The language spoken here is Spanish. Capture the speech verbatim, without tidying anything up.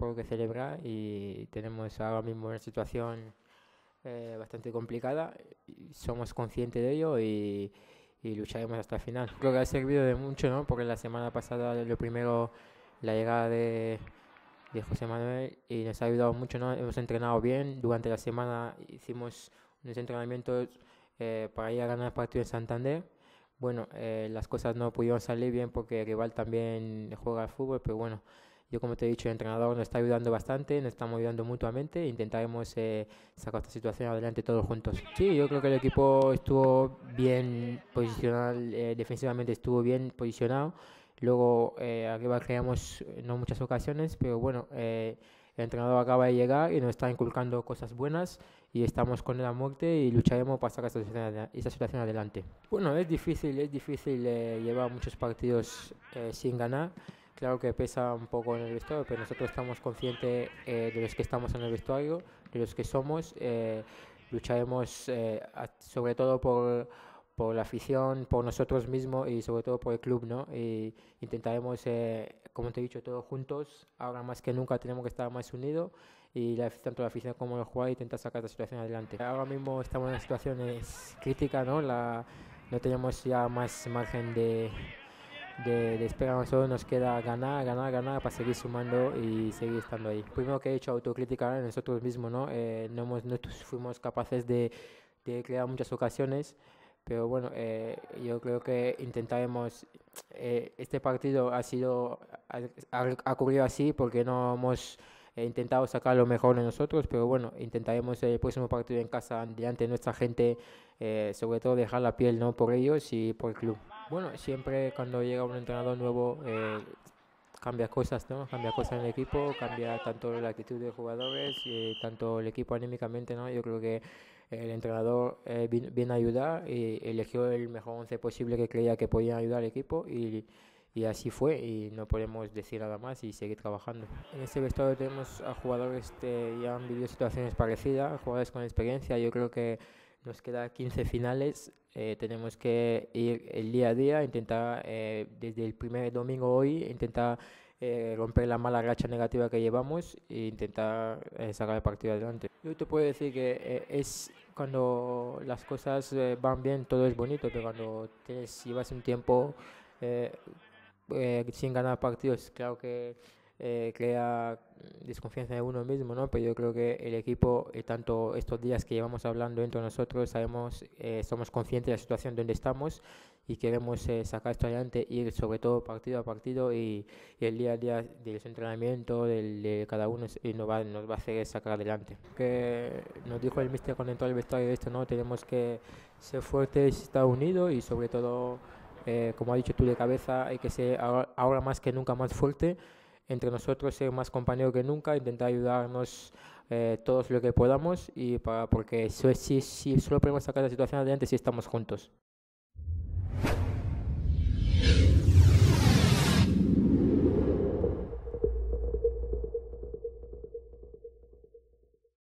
por qué celebrar y tenemos ahora mismo una situación eh, bastante complicada. Y somos conscientes de ello y, y lucharemos hasta el final. Creo que ha servido de mucho, ¿no? Porque la semana pasada lo primero, la llegada de, de José Manuel y nos ha ayudado mucho, ¿no? Hemos entrenado bien, durante la semana hicimos unos entrenamientos eh, para ir a ganar el partido en Santander. Bueno, eh, las cosas no pudieron salir bien porque el rival también juega al fútbol, pero bueno, yo como te he dicho, el entrenador nos está ayudando bastante, nos estamos ayudando mutuamente e intentaremos eh, sacar esta situación adelante todos juntos. Sí, yo creo que el equipo estuvo bien posicionado, eh, defensivamente estuvo bien posicionado. Luego eh, arriba creamos eh, no muchas ocasiones, pero bueno, eh, el entrenador acaba de llegar y nos está inculcando cosas buenas y estamos con él a muerte y lucharemos para sacar esta situación, adela- esta situación adelante. Bueno, es difícil, es difícil eh, llevar muchos partidos eh, sin ganar. Claro que pesa un poco en el vestuario, pero nosotros estamos conscientes eh, de los que estamos en el vestuario, de los que somos. Eh, lucharemos eh, a- sobre todo por, por la afición, por nosotros mismos y sobre todo por el club, ¿no? Y intentaremos, eh, como te he dicho, todos juntos. Ahora más que nunca tenemos que estar más unidos y la, tanto la afición como los jugadores intentar sacar esta situación adelante. Ahora mismo estamos en una situación es crítica, ¿no? La, no tenemos ya más margen de de, de espera, solo nos queda ganar, ganar, ganar para seguir sumando y seguir estando ahí. Primero que he hecho autocrítica en nosotros mismos, ¿no? Eh, no, hemos, no fuimos capaces de, de crear muchas ocasiones, pero bueno, eh, yo creo que intentaremos. Eh, este partido ha sido, ha, ha, ha ocurrido así porque no hemos eh, intentado sacar lo mejor de nosotros, pero bueno, intentaremos el próximo partido en casa delante de nuestra gente, eh, sobre todo dejar la piel, ¿no? Por ellos y por el club. Bueno, siempre cuando llega un entrenador nuevo eh, cambia cosas, ¿no? Cambia cosas en el equipo, cambia tanto la actitud de jugadores y tanto el equipo anímicamente, ¿no? Yo creo que el entrenador eh, vin- viene a ayudar y eligió el mejor once posible que creía que podía ayudar al equipo y, y así fue y no podemos decir nada más y seguir trabajando. En este vestuario tenemos a jugadores que ya han vivido situaciones parecidas, jugadores con experiencia. Yo creo que nos queda quince finales, eh, tenemos que ir el día a día, intentar eh, desde el primer domingo hoy, intentar eh, romper la mala racha negativa que llevamos e intentar eh, sacar el partido adelante. Yo te puedo decir que eh, es cuando las cosas eh, van bien, todo es bonito, pero cuando tienes, llevas un tiempo eh, eh, sin ganar partidos, claro que eh, crea desconfianza en uno mismo, ¿no? Pero yo creo que el equipo, eh, tanto estos días que llevamos hablando entre nosotros, sabemos, eh, somos conscientes de la situación donde estamos y queremos eh, sacar esto adelante, ir sobre todo partido a partido y, y el día a día del entrenamiento del, de cada uno es- y nos va, nos va a hacer sacar adelante. Que nos dijo el míster cuando entró al vestuario esto, ¿no? Tenemos que ser fuertes, estar unidos y sobre todo eh, como ha dicho tú de cabeza, hay que ser ahora, ahora más que nunca más fuerte entre nosotros, ser más compañeros que nunca, intentar ayudarnos eh, todos lo que podamos y para, porque si, si, si solo podemos sacar la situación adelante si estamos juntos.